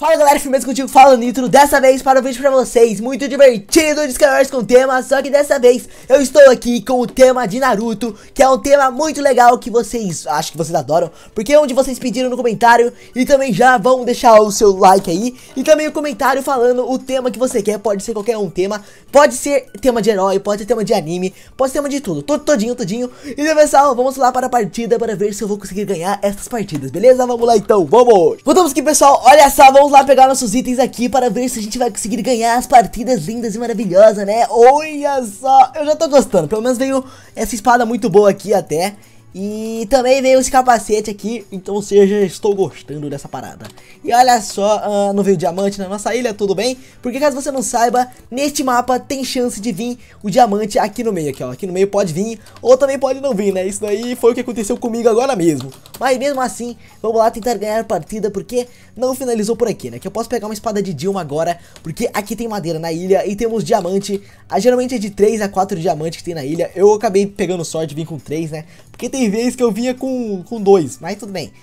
Fala galera, firmeza contigo, fala Nitro, dessa vez para o vídeo pra vocês, muito divertido de Skywars com tema, só que dessa vez eu estou aqui com o tema de Naruto, que é um tema muito legal que vocês, acho que vocês adoram, porque é onde vocês pediram no comentário, e também já vão deixar o seu like aí, e também o comentário falando o tema que você quer, pode ser qualquer um tema, pode ser tema de herói, pode ser tema de anime, pode ser tema de tudo, todinho, e pessoal, vamos lá para a partida para ver se eu vou conseguir ganhar essas partidas, beleza? Vamos lá então, vamos! Voltamos aqui pessoal, olha só, vamos lá pegar nossos itens aqui para ver se a gente vai conseguir ganhar as partidas lindas e maravilhosas, né? Olha só, eu já tô gostando, pelo menos veio essa espada muito boa aqui até. E também veio esse capacete aqui, então ou seja, estou gostando dessa parada. E olha só, não veio diamante na nossa ilha, tudo bem? Porque caso você não saiba, neste mapa tem chance de vir o diamante aqui no meio, aqui ó. Aqui no meio pode vir, ou também pode não vir, né? Isso daí foi o que aconteceu comigo agora mesmo. Mas mesmo assim, vamos lá tentar ganhar a partida, porque não finalizou por aqui, né? Que eu posso pegar uma espada de Dilma agora, porque aqui tem madeira na ilha e temos diamante. Geralmente é de 3 a 4 diamantes que tem na ilha. Eu acabei pegando sorte, vim com 3, né? Porque tem vezes que eu vinha com 2, mas tudo bem.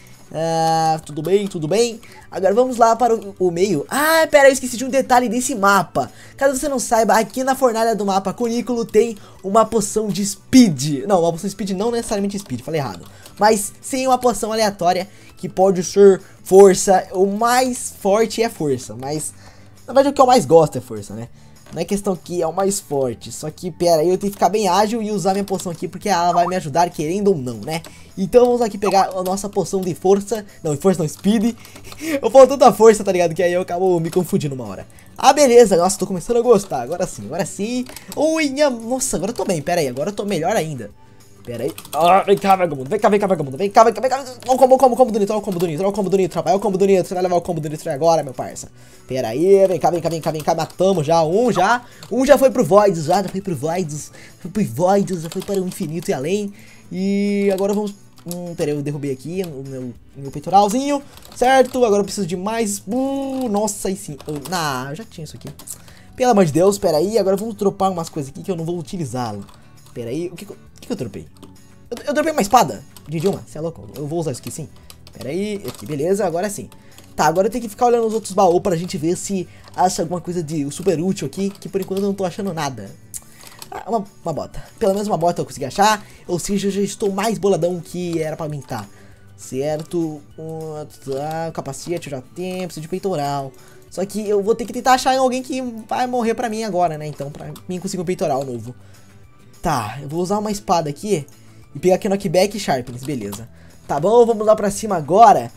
Tudo bem. Agora vamos lá para o meio. Ah, pera, eu esqueci de um detalhe desse mapa. Caso você não saiba, aqui na fornalha do mapa Cunículo tem uma poção de speed. Não, uma poção de speed não necessariamente speed, falei errado. Mas sim uma poção aleatória que pode ser força. O mais forte é força, mas na verdade o que eu mais gosto é força, né? Não é questão que é o mais forte, só que pera aí, eu tenho que ficar bem ágil e usar minha poção aqui, porque ela vai me ajudar querendo ou não, né? Então vamos aqui pegar a nossa poção de força, não, speed. Eu falo tanta força, tá ligado, que aí eu acabo me confundindo uma hora. Ah, beleza, nossa, tô começando a gostar, agora sim. Ui, nossa, agora eu tô bem, pera aí, agora eu tô melhor ainda. Pera aí. Vem cá, vagabundo. Vem cá. Olha o combo do Nitro, olha o combo do Nitro, rapaz. Olha o combo do Nitro. Você vai levar o combo do Nitro agora, meu parça. Pera aí. Vem cá. Matamos já. Um já foi pro Voids, já foi pro Voids, já foi para o infinito e além. E agora vamos... pera aí, eu derrubei aqui o meu peitoralzinho. Certo, agora eu preciso de mais. Nossa, aí sim. Eu já tinha isso aqui. Pelo amor de Deus, pera aí. Agora vamos dropar umas coisas aqui que eu não vou utilizá-lo. Pera aí, o que eu dropei? Eu dropei uma espada de Dilma, você é louco? Eu vou usar isso aqui sim. Pera aí, aqui, beleza, agora sim. Tá, agora eu tenho que ficar olhando os outros baús pra gente ver se acha alguma coisa de super útil aqui, que por enquanto eu não tô achando nada. Uma bota, pelo menos uma bota eu consegui achar, ou seja, eu já estou mais boladão que era pra mim tá. Certo, capacete eu já tenho, preciso de peitoral. Só que eu vou ter que tentar achar alguém que vai morrer pra mim agora, né, então pra mim conseguir um peitoral novo. Tá, eu vou usar uma espada aqui e pegar aqui knockback e sharpness, beleza. Tá bom, vamos lá pra cima agora.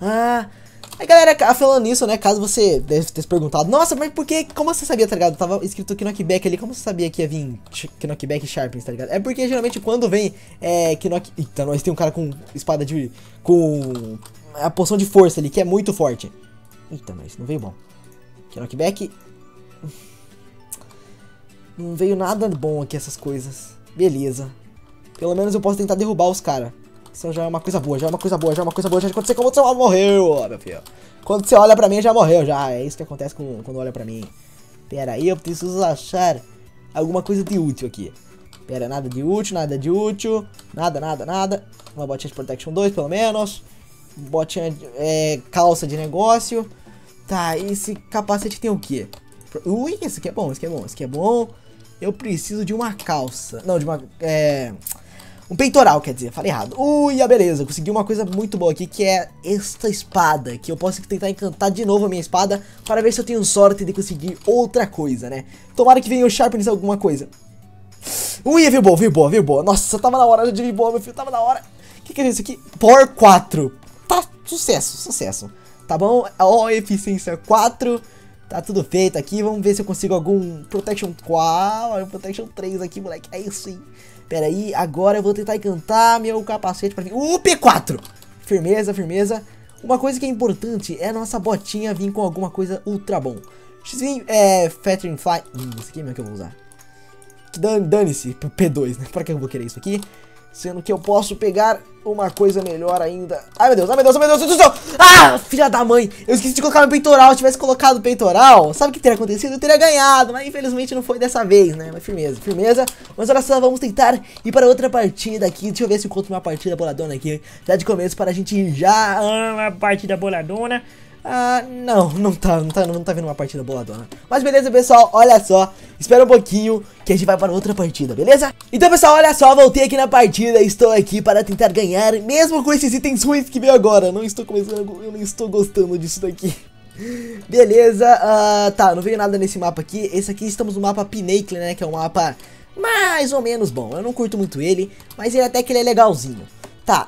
Aí galera, falando nisso, né, caso você deve ter se perguntado, nossa, mas por que, como você sabia, tá ligado? Tava escrito aqui knockback ali, como você sabia que ia vir knockback e sharpness, tá ligado? É porque geralmente quando vem Eita, nós tem um cara com espada com a poção de força ali, que é muito forte. Eita, mas não veio bom. Knockback... Não veio nada bom aqui essas coisas. Beleza. Pelo menos eu posso tentar derrubar os caras. Isso já é uma coisa boa, já quando você morreu, ó, meu filho. Quando você olha pra mim, já morreu, já. É isso que acontece quando olha pra mim. Pera aí, eu preciso achar alguma coisa de útil aqui. Pera, nada de útil. Nada. Uma botinha de Protection 2, pelo menos. Botinha, calça de negócio. Tá, esse capacete tem o quê? Ui, esse aqui é bom. Eu preciso de uma calça. Não, de uma... um peitoral, quer dizer, falei errado. Ui, beleza, consegui uma coisa muito boa aqui, que é esta espada. Que eu posso tentar encantar de novo a minha espada, para ver se eu tenho sorte de conseguir outra coisa, né? Tomara que venha o sharpness alguma coisa. Ui, viu boa. Nossa, tava na hora de vir boa, meu filho, tava na hora. O que é isso aqui? Power 4. Tá, sucesso. Tá bom, ó, eficiência 4. Tá tudo feito aqui, vamos ver se eu consigo algum Protection 4, Protection 3 aqui, moleque, é isso aí. Pera aí, agora eu vou tentar encantar meu capacete pra vir. P4! Firmeza. Uma coisa que é importante é a nossa botinha vir com alguma coisa ultra bom. Fettering Fly, esse aqui mesmo que eu vou usar. Dane-se, P2, né, pra que eu vou querer isso aqui? Sendo que eu posso pegar uma coisa melhor ainda. Ai meu Deus do céu. Ah, filha da mãe. Eu esqueci de colocar meu peitoral. Se tivesse colocado o peitoral, sabe o que teria acontecido? Eu teria ganhado, mas infelizmente não foi dessa vez, né? Mas firmeza. Mas olha só, vamos tentar ir para outra partida aqui. Deixa eu ver se eu encontro uma partida boladona aqui já de começo, para a gente ir já. Uma partida boladona. Não tá vindo uma partida boladona. Mas beleza, pessoal, olha só. Espera um pouquinho que a gente vai para outra partida, beleza? Então, pessoal, olha só, voltei aqui na partida. Estou aqui para tentar ganhar, mesmo com esses itens ruins que veio agora. Eu não estou gostando disso daqui. Beleza, tá, não veio nada nesse mapa aqui. Esse aqui, estamos no mapa Pinnacle, né, que é um mapa mais ou menos bom. Eu não curto muito ele, mas ele até que ele é legalzinho. Tá,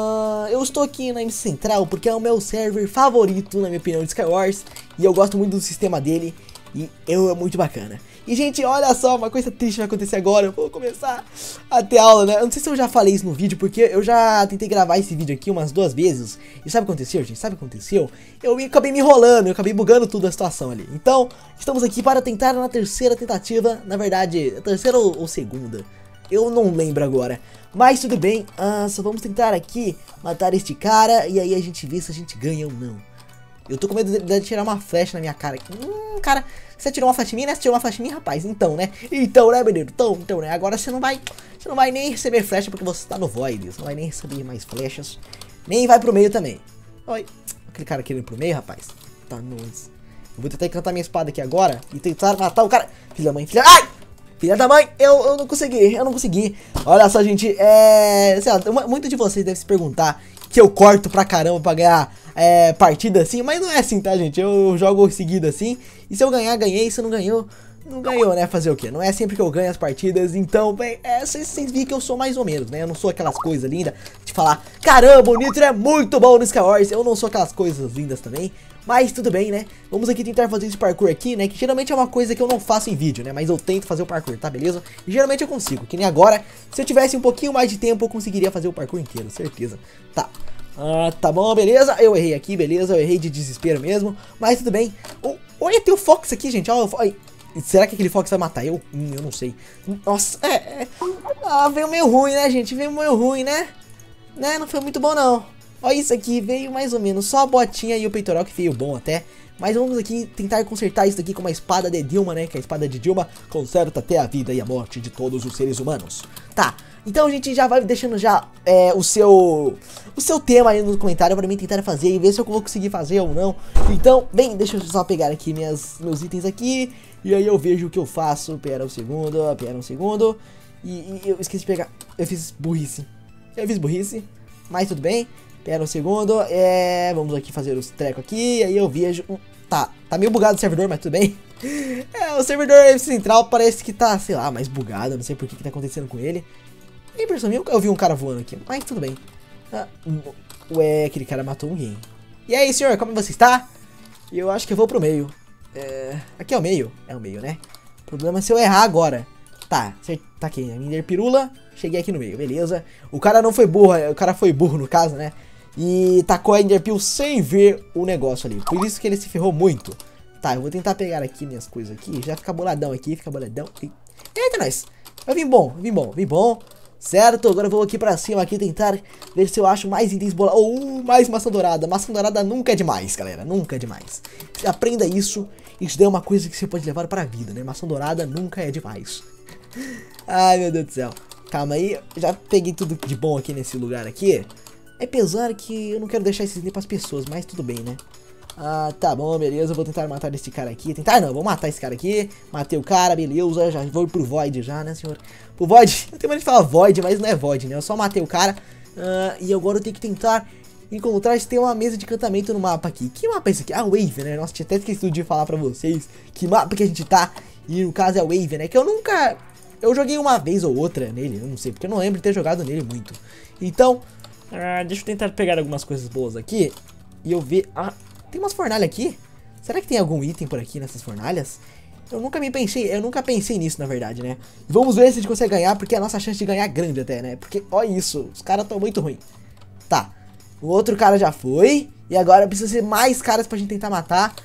eu estou aqui na MC Central porque é o meu server favorito, na minha opinião, de Skywars. E eu gosto muito do sistema dele e é muito bacana. E, gente, olha só, uma coisa triste vai acontecer agora. Eu vou começar a ter aula, né? Eu não sei se eu já falei isso no vídeo, porque eu já tentei gravar esse vídeo aqui umas 2 vezes. E sabe o que aconteceu, gente? Sabe o que aconteceu? Eu acabei me enrolando, eu acabei bugando tudo a situação ali. Então, estamos aqui para tentar na terceira tentativa. Na verdade, a terceira ou segunda, eu não lembro agora. Mas tudo bem, só vamos tentar aqui matar este cara e aí a gente vê se a gente ganha ou não. Eu tô com medo de tirar uma flecha na minha cara. Cara, você tirou uma flecha em mim, né? Você tirou uma flecha em mim, rapaz. Então, né, menino? Então, né? Agora você não vai nem receber flecha porque você tá no Void. Você não vai nem receber mais flechas. Nem vai pro meio também. Oi. Aquele cara querendo ir pro meio, rapaz. Tá, nossa. Eu vou tentar encantar minha espada aqui agora e tentar matar o cara. Filha da mãe, ai! Filha da mãe, eu não consegui. Olha só, gente, sei lá, muitos de vocês devem se perguntar que eu corto pra caramba pra ganhar partida assim, mas não é assim, tá, gente? Eu jogo seguido assim, e se eu ganhar, ganhei, se eu não ganhou, não ganhou, né? Fazer o quê? Não é sempre que eu ganho as partidas, então, bem, vocês viram que eu sou mais ou menos, né? Eu não sou aquelas coisas lindas de falar, caramba, o Nitro é muito bom no Skywars. Eu não sou aquelas coisas lindas também, mas tudo bem, né? Vamos aqui tentar fazer esse parkour aqui, né? Que geralmente é uma coisa que eu não faço em vídeo, né? Mas eu tento fazer o parkour, tá? Beleza? E geralmente eu consigo, que nem agora. Se eu tivesse um pouquinho mais de tempo, eu conseguiria fazer o parkour inteiro, certeza. Tá. Tá bom, beleza. Eu errei aqui, beleza. Eu errei de desespero mesmo, mas tudo bem. Olha, tem o Fox aqui, gente. Olha, será que aquele Fox vai matar eu? Eu não sei. Nossa, veio meio ruim, né, gente? Veio meio ruim, né? Não foi muito bom, não. Olha isso aqui, veio mais ou menos. Só a botinha e o peitoral que veio bom até. Mas vamos aqui tentar consertar isso daqui com uma espada de Dilma, né? Que a espada de Dilma conserta até a vida e a morte de todos os seres humanos. Tá, então a gente já vai deixando já o seu tema aí no comentário pra mim tentar fazer e ver se eu vou conseguir fazer ou não. Então, bem, deixa eu só pegar aqui meus itens aqui e aí eu vejo o que eu faço. Pera um segundo. E eu esqueci de pegar. Eu fiz burrice, mas tudo bem. Pera um segundo, vamos aqui fazer os trecos aqui, aí eu vejo, tá meio bugado o servidor, mas tudo bem. O servidor central parece que tá, sei lá, mais bugado, não sei por que tá acontecendo com ele. Impressão minha, eu vi um cara voando aqui, mas tudo bem. Ué, aquele cara matou alguém. E aí, senhor, como você está? Eu acho que eu vou pro meio. Aqui é o meio, né? O problema é se eu errar agora. Tá aqui, a minha pirula, cheguei aqui no meio, beleza. O cara não foi burro, o cara foi burro no caso, né? E tacou a Enderpeel sem ver o negócio ali. Por isso que ele se ferrou muito. Tá, eu vou tentar pegar aqui minhas coisas aqui. Já fica boladão aqui, Eita, nós. Vai vir bom. Certo, agora eu vou aqui pra cima aqui tentar ver se eu acho mais itens bolados. Ou mais maçã dourada. Maçã dourada nunca é demais, galera. Nunca é demais. Você aprenda isso. Isso daí é uma coisa que você pode levar pra vida, né? Maçã dourada nunca é demais. Ai, meu Deus do céu. Calma aí, já peguei tudo de bom aqui nesse lugar aqui. Apesar que eu não quero deixar esses itens pras pessoas, mas tudo bem, né? Tá bom, beleza, eu vou tentar matar esse cara aqui. Vou matar esse cara aqui. Matei o cara, beleza, já vou pro Void já, né, senhor? Pro Void, eu tenho medo de falar Void, mas não é Void, né? Eu só matei o cara. E agora eu tenho que tentar encontrar se tem uma mesa de encantamento no mapa aqui. Que mapa é esse aqui? Wave, né? Nossa, tinha até esquecido de falar pra vocês que mapa que a gente tá. E no caso é Wave, né? Que eu joguei uma vez ou outra nele, eu não sei, porque eu não lembro de ter jogado nele muito. Então, deixa eu tentar pegar algumas coisas boas aqui. E eu ver... tem umas fornalhas aqui? Será que tem algum item por aqui nessas fornalhas? Eu nunca pensei nisso, na verdade, né? Vamos ver se a gente consegue ganhar, porque a nossa chance de ganhar é grande até, né? Porque, olha isso, os caras estão muito ruins. Tá, o outro cara já foi. E agora precisa ser mais caras pra gente tentar matar.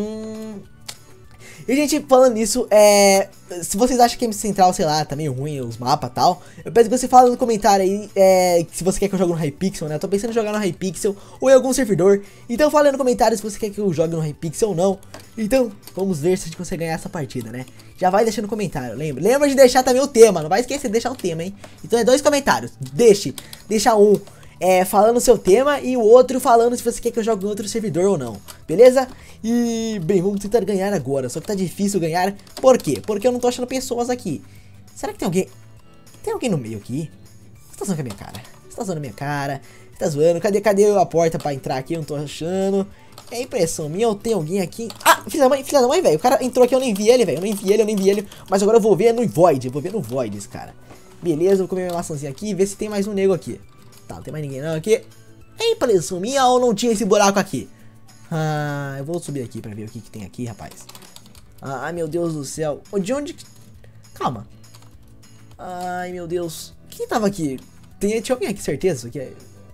E, gente, falando nisso, se vocês acham que a MC Central, sei lá, tá meio ruim os mapas e tal, eu peço que você fale no comentário aí se você quer que eu jogue no Hypixel, né? Eu tô pensando em jogar no Hypixel ou em algum servidor. Então fala aí no comentário se você quer que eu jogue no Hypixel ou não. Então, vamos ver se a gente consegue ganhar essa partida, né? Já vai deixando no comentário, lembra de deixar também o tema, não vai esquecer de deixar o tema, hein? Então é 2 comentários, deixa um falando o seu tema e o outro falando se você quer que eu jogue em outro servidor ou não, beleza? E, bem, vamos tentar ganhar agora, só que tá difícil ganhar, por quê? Porque eu não tô achando pessoas aqui. Será que tem alguém? Tem alguém no meio aqui? Você tá zoando com a minha cara? Você tá zoando a minha cara? Você tá zoando? Cadê a porta pra entrar aqui? Eu não tô achando. É impressão minha ou tem alguém aqui? Ah, filha da mãe, velho. O cara entrou aqui, eu nem vi ele, velho. Eu nem vi ele. Mas agora eu vou ver no Void. Eu vou ver no Void esse cara. Beleza, vou comer minha maçãzinha aqui e ver se tem mais um nego aqui. Tá, não tem mais ninguém não aqui. É impressão minha ou não tinha esse buraco aqui? Ah, eu vou subir aqui pra ver o que tem aqui, rapaz. Ai, meu Deus do céu. De onde... Calma. Ai, meu Deus. Quem tava aqui? Tinha alguém aqui, certeza? Que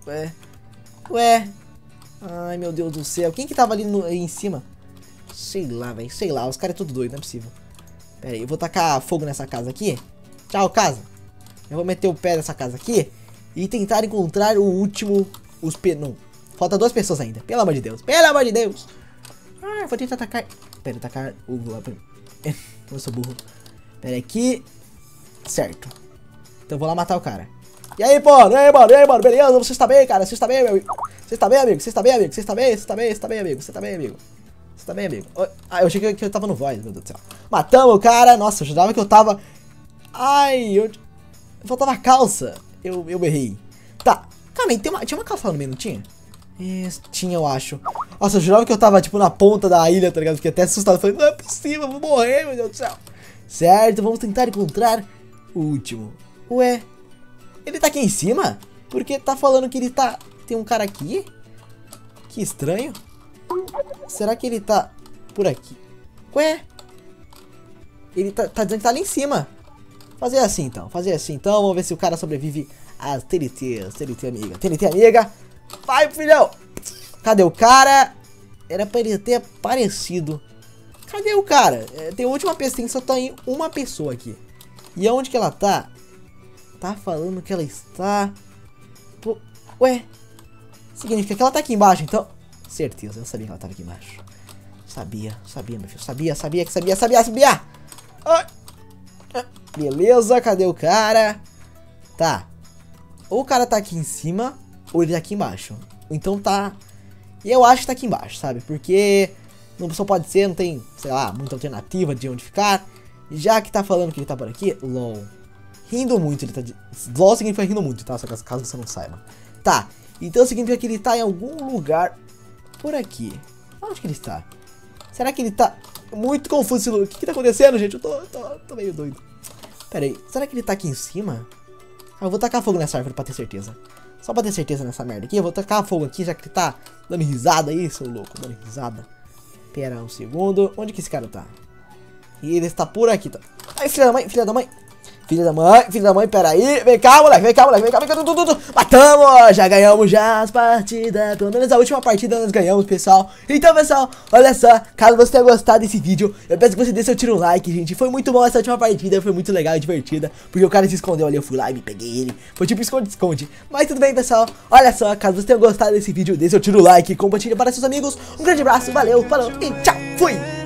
Ué. Ai, meu Deus do céu. Quem que tava ali aí em cima? Sei lá, velho. Sei lá. Os caras é tudo doido. Não é possível. Pera aí. Eu vou tacar fogo nessa casa aqui. Tchau, casa. Eu vou meter o pé nessa casa aqui e tentar encontrar o último... Não. Falta 2 pessoas ainda. Pelo amor de Deus. Pelo amor de Deus. Ah, eu vou tentar atacar... Pera, atacar o... Eu sou burro. Pera aqui. Certo. Então eu vou lá matar o cara. E aí, pô? E aí, mano? Beleza? Você está bem, cara? Você está bem, meu amigo? Você está bem, amigo? Você está bem, amigo? Você está bem, amigo? Você está bem, amigo? Você está bem, amigo? Ah, eu achei que eu tava no void, meu Deus do céu. Matamos o cara. Nossa, eu jurava que eu tava... Ai, faltava calça. Eu errei. Tá. Calma aí, tinha uma calça lá no meio, não tinha? Tinha, eu acho. Nossa, eu jurava que eu tava, tipo, na ponta da ilha, tá ligado? Fiquei até assustado. Falei, não é possível, eu vou morrer, meu Deus do céu. Certo, vamos tentar encontrar o último. Ué, ele tá aqui em cima? Porque tá falando que ele tá... Tem um cara aqui? Que estranho. Será que ele tá por aqui? Ué, ele tá dizendo que tá ali em cima. Fazer assim então, vamos ver se o cara sobrevive às TNT amiga. TNT amiga, vai filhão. Cadê o cara? Era pra ele ter aparecido. Cadê o cara? Tem a última pessoa, só tem uma pessoa aqui. E aonde que ela tá? Tá falando que ela está... Pô, ué, significa que ela tá aqui embaixo, então... Certeza, eu sabia que ela tava aqui embaixo. Sabia, meu filho, sabia. Ai. Beleza, cadê o cara? Tá. Ou o cara tá aqui em cima, ou ele tá aqui embaixo. Então tá... E eu acho que tá aqui embaixo, sabe? Porque não só pode ser, não tem, sei lá, muita alternativa de onde ficar. E já que tá falando que ele tá por aqui, LOL. Rindo muito, ele tá... LOL significa rindo muito, tá? Só que caso você não saiba. Tá, então significa que ele tá em algum lugar por aqui. Onde que ele está? Será que ele tá... Muito confuso. O que tá acontecendo, gente? Eu tô meio doido. Pera aí, será que ele tá aqui em cima? Ah, eu vou tacar fogo nessa árvore pra ter certeza. Só pra ter certeza nessa merda aqui. Eu vou tacar fogo aqui, já que ele tá dando risada aí, seu louco. Dando risada. Pera um segundo. Onde que esse cara tá? E ele está por aqui, tá? Ai, filha da mãe, pera aí. Vem cá, moleque. Matamos, já ganhamos já as partidas. Pelo menos a última partida nós ganhamos, pessoal. Então, pessoal, olha só. Caso você tenha gostado desse vídeo, eu peço que você dê seu tiro no like, gente. Foi muito bom essa última partida, foi muito legal e divertida. Porque o cara se escondeu ali, eu fui lá e me peguei ele. Foi tipo esconde-esconde. Mas tudo bem, pessoal. Olha só, caso você tenha gostado desse vídeo, dê seu tiro no like, compartilhe para seus amigos. Um grande abraço, valeu, falou e tchau, fui!